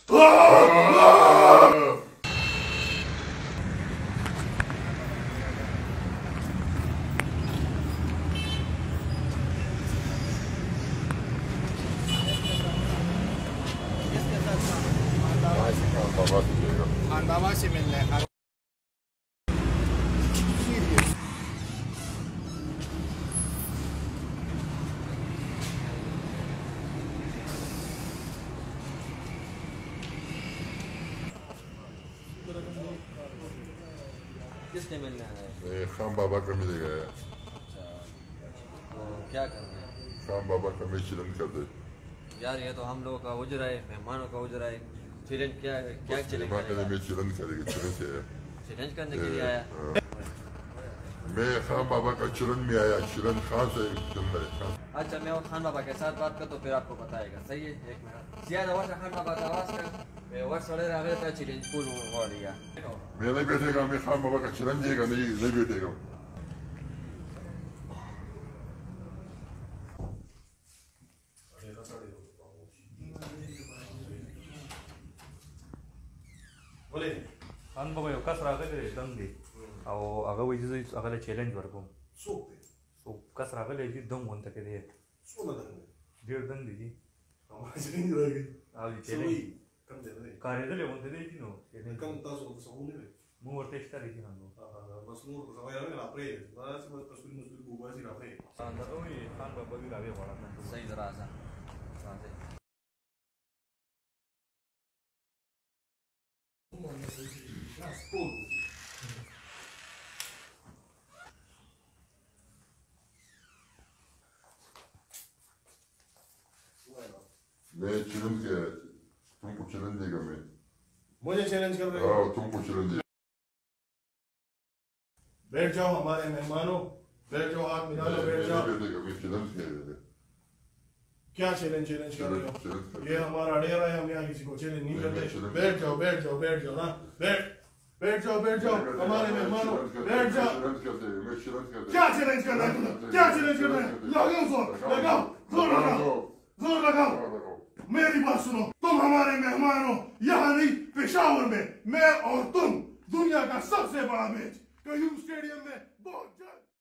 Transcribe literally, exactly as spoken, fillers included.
खान बाबा से मिलना है। किसने मिलना है? खान बाबा का मिलेगा। अच्छा, तो क्या करना है? खान बाबा का मैं चिरन कर दे यार, ये तो हम लोगों का उजरा है, मेहमानों का उजरा है। चिरन क्या क्या चिरन करेगा? मैं चिरन करेगा चिरन से चिरन करने के लिए आया। मैं खान बाबा का चिरन में आया, चिरन खान से खान। अच्छा, मैं वो खान बाबा के साथ बात कर तो फिर आपको बताएगा। सही है, एक मिनट। सियादा वर्ष खान बाबा का आवाज कर वर्ष वाले रागे पे चिरन स्कूल हो रही है। मैं नहीं बैठेगा, मैं खान बाबा का चिरन देगा, नहीं नहीं बैठेगा। बोले खान बाबा कस रागले दंगे अहो अगं वैसे अगले चॅलेंज वर्को सोपे सो कस रागले जी दंग म्हणता के दे सोना दंगे डेढ़ दंग दी हमारे से नहीं रहेगी आ जी चॅलेंज कम दे दे कार्य दले म्हणते दे जी नो कम तास होता सबून नहीं मु वर टेस्ट करी की हानो बस नूर तो समय रहे ना अपने बस बस तस्वीर मुस्लिम को बस ही अपने अंदर ओ ये खान बाबा भी रावे वाला ना सही जरा सा साथे मैं चिरन के तुमको चिरन देगा। मैं मुझे चैलेंज कर रहे हो? हाँ, तुमको चिरन देगा। बैठ जाओ हमारे मेहमानों, बैठ जाओ, हाथ मिला लो, बैठ जाओ। मैं चिरन के क्या चैलेंज चैलेंज कर रहे हो? ये हमारा अडेरा है, हम यहाँ किसी को चैलेंज नहीं करते। बैठ जाओ बैठ जाओ बैठ जाओ ना, बैठ बैठ जाओ बैठ जाओ हमारे मेहमानों, बैठ जाओ। क्या चैलेंज कर रहे हो? क्या चैलेंज कर रहे हो? लगाओ जोर, लगाओ जोर, लगाओ जोर, लगाओ। मेरी बात सुनो, तुम हमारे मेहमान हो, यहाँ नहीं पेशावर में। मैं और तुम दुनिया का सबसे बड़ा मैच कयूम स्टेडियम में बहुत जल्द